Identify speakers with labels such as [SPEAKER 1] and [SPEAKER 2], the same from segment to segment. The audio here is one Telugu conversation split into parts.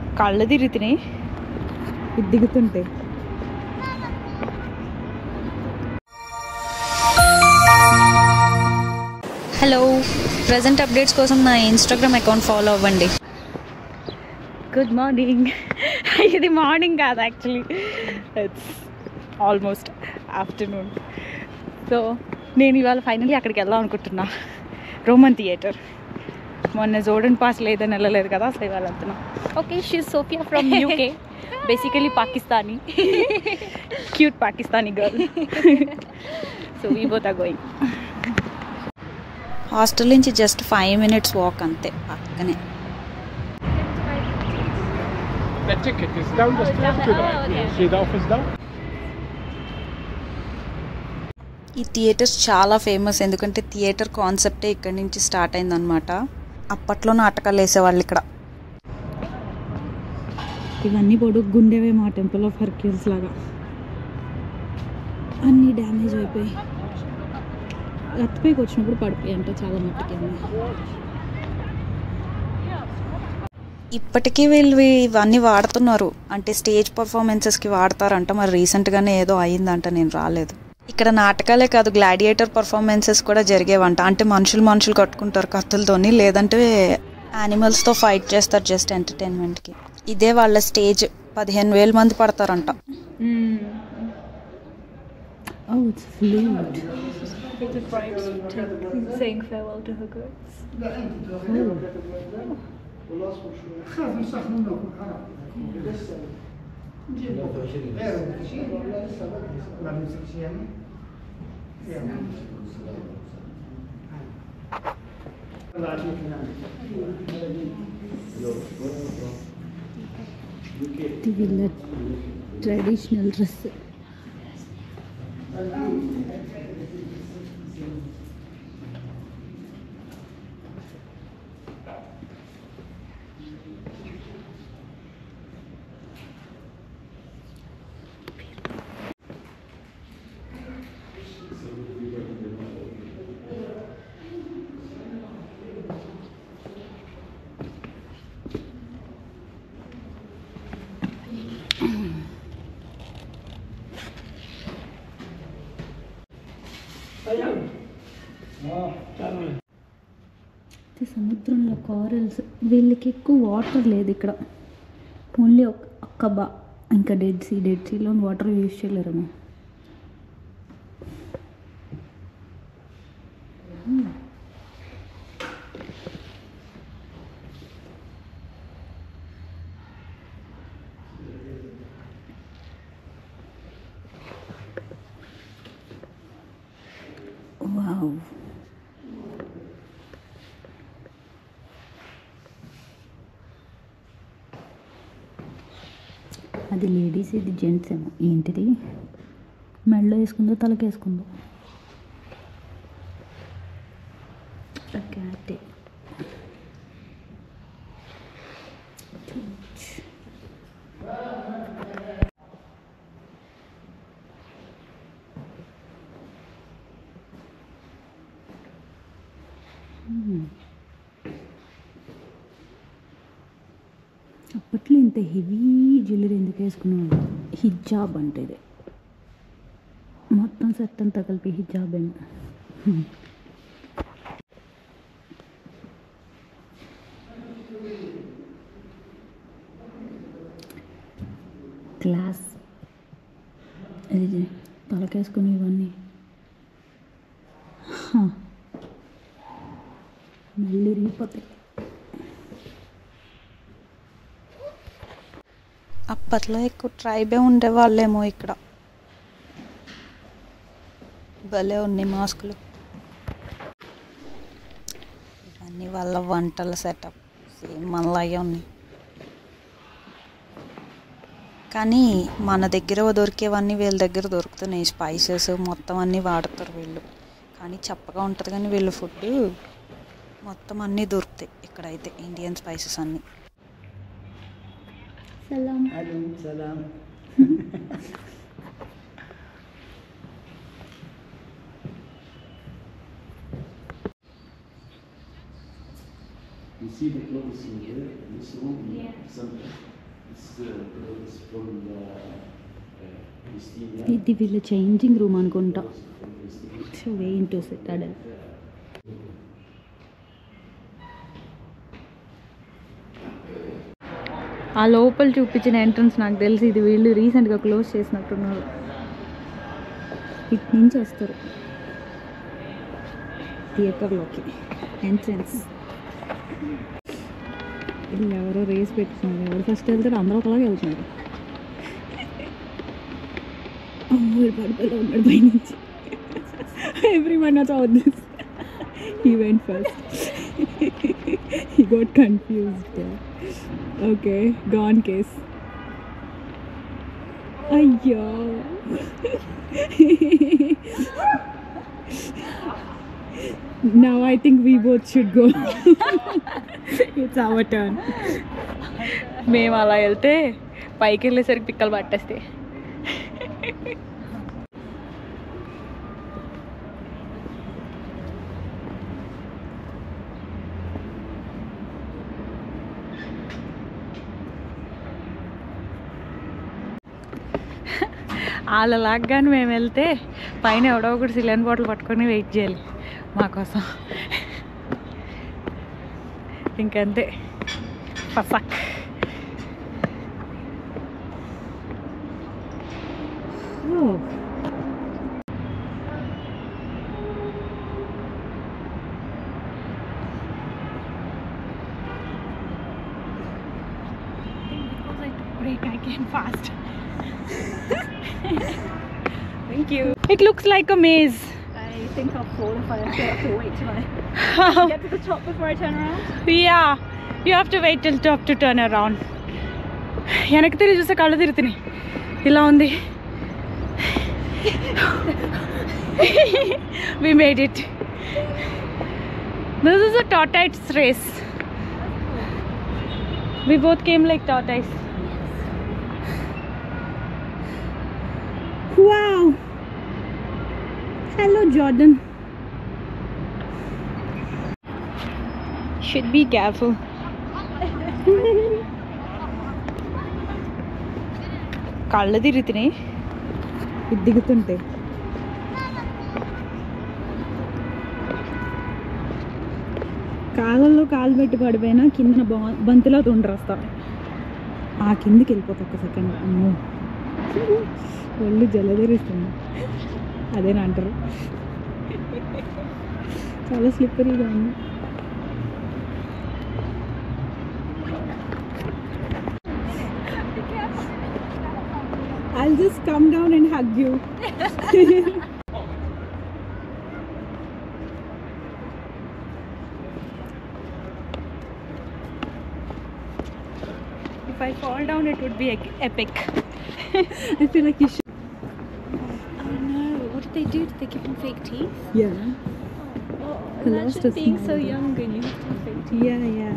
[SPEAKER 1] కళ్ళు తిరుగుతున్నాయి దిగుతుంటే.
[SPEAKER 2] హలో, ప్రజెంట్ అప్డేట్స్ కోసం నా ఇన్స్టాగ్రామ్ అకౌంట్ ఫాలో అవ్వండి.
[SPEAKER 1] Good morning. ఇది మార్నింగ్ కాదు, actually it's almost afternoon. So నేను ఇవాళ ఫైనల్లీ అక్కడికి వెళ్దాం అనుకుంటున్నా, రోమన్ థియేటర్. మొన్న జోర్డన్ పాస్ లేదని వెళ్ళలేదు కదా, సో ఇవాళ వెళ్తున్నా. Okay, she Sophia from UK, basically Pakistani, cute Pakistani girl. So we both are going.
[SPEAKER 2] Hostel నుంచి జస్ట్ 5 minutes వాక్ అంతే, పక్కనే.
[SPEAKER 3] The ticket is down the stairs to the right. You see the office down?
[SPEAKER 2] ఈ థియేటర్స్ చాలా ఫేమస్, ఎందుకంటే థియేటర్ కాన్సెప్టే ఇక్కడి నుంచి స్టార్ట్ అయిందనమాట. అప్పట్లో నాటకాలు వేసేవాళ్ళు ఇక్కడ.
[SPEAKER 1] ఇవన్నీ పొడుగ్గుండేవే మా టెంపుల్ ఆఫ్ హెర్క్యూల్స్ లాగా. అన్నీ డ్యామేజ్ అయిపోయి ఎర్త్క్వేక్ వచ్చినప్పుడు పడిపోయి అంటే చాలా మట్టికి.
[SPEAKER 2] ఇప్పటికీ వీళ్ళు ఇవన్నీ వాడుతున్నారు, అంటే స్టేజ్ పర్ఫార్మెన్సెస్కి వాడతారంట. మరి రీసెంట్గానే ఏదో అయిందంట, నేను రాలేదు. ఇక్కడ నాటకాలే కాదు, గ్లాడియేటర్ పర్ఫార్మెన్సెస్ కూడా జరిగేవంట. అంటే మనుషులు కట్టుకుంటారు కత్తులతోని, లేదంటే యానిమల్స్తో ఫైట్ చేస్తారు జస్ట్ ఎంటర్టైన్మెంట్కి. ఇదే వాళ్ళ స్టేజ్. 15,000 మంది పడతారంట.
[SPEAKER 1] వీళ్ళ ట్రెడిషనల్ డ్రెస్. సముద్రంలో కారల్స్. వీళ్ళకి ఎక్కువ వాటర్ లేదు ఇక్కడ, ఓన్లీ ఒక్క ఇంకా డెడ్ సీలో వాటర్ యూజ్ చేయలేరేమో. వావ్, అది లేడీస్, ఇది జెంట్స్ ఏమో. ఏంటిది మెడలో వేసుకుందో తలకి వేసుకుందో? క్యాటే. అప్పట్లో ఇంత హెవీ జ్యువెలరీ ఎందుకు వేసుకున్నాడు? హిజాబ్ అంటే ఇది మొత్తం సెట్ అంతా కలిపి హిజాబ్ ఏమో. క్లాస్ ఇది తలకేసుకుని ఇవన్నీ మళ్ళీ రీపోతాయి.
[SPEAKER 2] అప్పట్లో ఎక్కువ ట్రైబే ఉండేవాళ్ళేమో ఇక్కడ. భలే ఉన్నాయి మాస్కులు. ఇవన్నీ వాళ్ళ వంటల సెటప్ సేమ్ మనలాగే ఉన్నాయి. కానీ మన దగ్గర దొరికేవన్నీ వీళ్ళ దగ్గర దొరుకుతున్నాయి. స్పైసెస్ మొత్తం అన్నీ వాడతారు వీళ్ళు. కానీ చప్పగా ఉంటుంది, కానీ వీళ్ళ ఫుడ్ మొత్తం అన్నీ దొరుకుతాయి ఇక్కడైతే, ఇండియన్ స్పైసెస్ అన్నీ.
[SPEAKER 1] సలాం.
[SPEAKER 4] సలాం. You see the clothes in here, in this room, center.
[SPEAKER 1] ఇది వీళ్ళ చేంజింగ్ రూమ్ అనుకుంటా. So wait to citadel. ఆ లోపల చూపించిన ఎంట్రన్స్ నాకు తెలిసి ఇది వీళ్ళు రీసెంట్గా క్లోజ్ చేసినట్టున్నారు. ఇటు నుంచి వస్తారు థియేటర్లోకి ఎంట్రన్స్. వీళ్ళు ఎవరో రేస్ పెట్టుకున్నారు, ఎవరు ఫస్ట్ వెళ్తారు అందరూ ఒకలాగే వెళ్తున్నారు. పడిపోయి ఉన్నాడు పై నుంచి. Everyone has all this. He went first. He got confused there. Okay, gone case. Ayyo. Now I think we both should go. It's our turn. మేము అలా వెళ్తే పైకి వెళ్ళేసరికి పిక్కలు పట్టేస్తాయి. వాళ్ళ లాగ్గాని మేము వెళ్తే పైన ఎవడో ఒకటి సిలిండర్ బాటిల్ పట్టుకొని వెయిట్ చేయాలి మా కోసం. ఇంకంతే పసక్. Break, I can fast. Thank you. It looks like a maze.
[SPEAKER 4] I think I'll fall if I have to wait till I get to the top before I turn around.
[SPEAKER 1] Yeah, you have to wait till top to turn around. వెనక్కి తిరిగి చూస్తే కళ్ళు తిరుగుతున్నాయి. ఇలా ఉంది. We made it. This is a tortoise race. We both came like tortoise. Wow. Hello, Jordan. Should be careful. కళ్ళు తిరుగుతున్నాయి ఇది దిగుతుంటే. కాళ్ళల్లో కాలు పెట్టి పడిపోయినా కింద బంతిలో తుండ్రొస్తారు. ఆ కిందికి వెళ్ళిపోతా ఒక సెకండ్. అమ్మో ఒళ్ళు జలధరిస్తుంది. అదేనా అంటారు. చాలా స్లిప్పరీగా ఉంది. I'll just come down and hug you. If I fall down, it would be epic. I feel like you should.
[SPEAKER 4] Oh no, what did they do? Did they give him fake teeth?
[SPEAKER 1] Yeah.
[SPEAKER 4] Imagine being so young and you have to have fake teeth.
[SPEAKER 1] Yeah.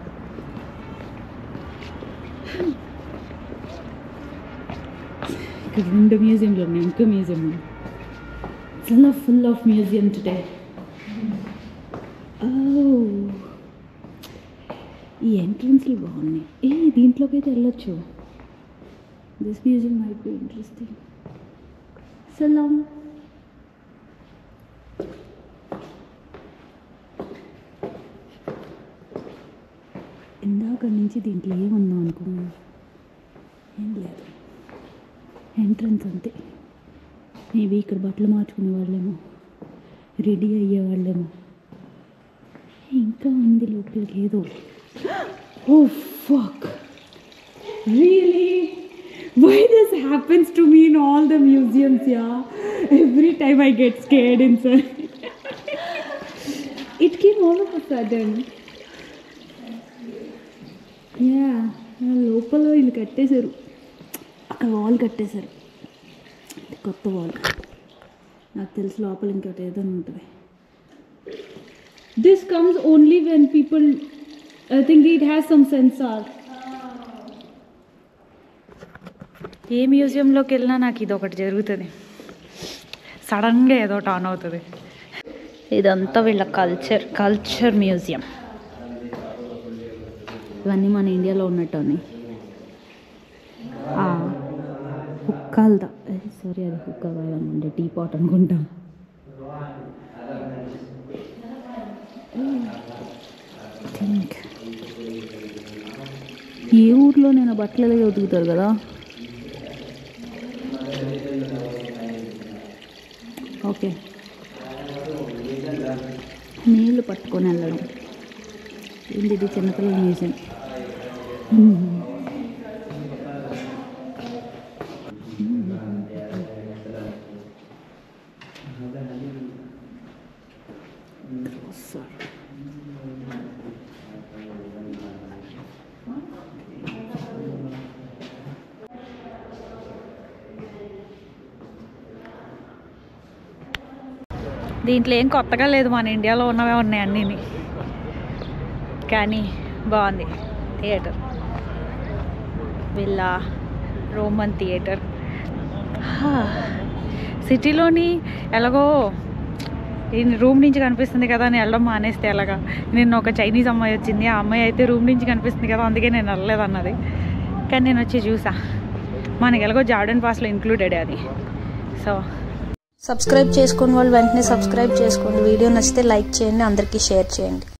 [SPEAKER 1] ఇక్కడ రెండు మ్యూజియంలు ఉన్నాయి. ఇంకో మ్యూజియం ఉంది. Full of museum today. ఈ ఎంట్రన్స్లు బాగున్నాయి. దీంట్లోకి అయితే వెళ్ళొచ్చు. This museum might be interesting. సలాం. ఇందాక నుంచి దీంట్లో ఏముందో అనుకున్నాను. ఏం లేదు, ఎంట్రన్స్ అంతే. మేబీ ఇక్కడ బట్టలు మార్చుకునే వాళ్ళేమో, రెడీ అయ్యేవాళ్ళేమో. ఇంకా ఉంది లోపలికి ఏదో. Oh fuck, really why this happens to me in all the museums? Yeah, every time I get scared in sir. It came all of a sudden. Yeah, లోపల వీళ్ళు కట్టేశారు, అక్కడ వాల్ కట్టేశారు. కొత్త వాల్. నాకు తెలిసి లోపల ఇంకోటి ఏదైనా ఉంటుంది. This comes only when people, I think it has some sensor. ఏ మ్యూజియంలోకి వెళ్ళినా నాకు ఇది ఒకటి జరుగుతుంది, సడన్గా ఏదో టర్న్ అవుతుంది. ఇదంతా వీళ్ళ కల్చర్ మ్యూజియం. ఇవన్నీ మన ఇండియాలో ఉన్నట్టు ఉన్నాయి. కాల్దా సారీ అది హుక్కా కాదనుకుంటే టీ పాట్ అనుకుంటా. థింక్ ఏ ఊర్లో నేను బట్టలు ఎలాగే ఉతుకుతారు కదా. ఓకే నీళ్ళు పట్టుకొని వెళ్ళడం ఏంటి ఇది చిన్నపిల్లల మ్యూజియం. దీంట్లో ఏం కొత్తగా లేదు, మన ఇండియాలో ఉన్నవే ఉన్నాయి అన్నీని. కానీ బాగుంది థియేటర్, విల్లా రోమన్ థియేటర్. సిటీలోని ఎలాగో రూమ్ నుంచి కనిపిస్తుంది కదా అని వెళ్ళడం మానేస్తే ఎలాగా. నిన్న ఒక చైనీస్ అమ్మాయి వచ్చింది, ఆ అమ్మాయి అయితే రూమ్ నుంచి కనిపిస్తుంది కదా అందుకే నేను వెళ్ళలేదు అన్నది. కానీ నేను వచ్చి చూసా, మనకి ఎలాగో జార్డన్ పాస్లో ఇంక్లూడెడ్ అది. సో
[SPEAKER 2] సబ్స్క్రైబ్ చేసుకుని వాళ్ళు వెంటనే సబ్స్క్రైబ్ చేసుకోండి. వీడియో నచ్చితే లైక్ చేయండి, అందరికీ షేర్ చేయండి.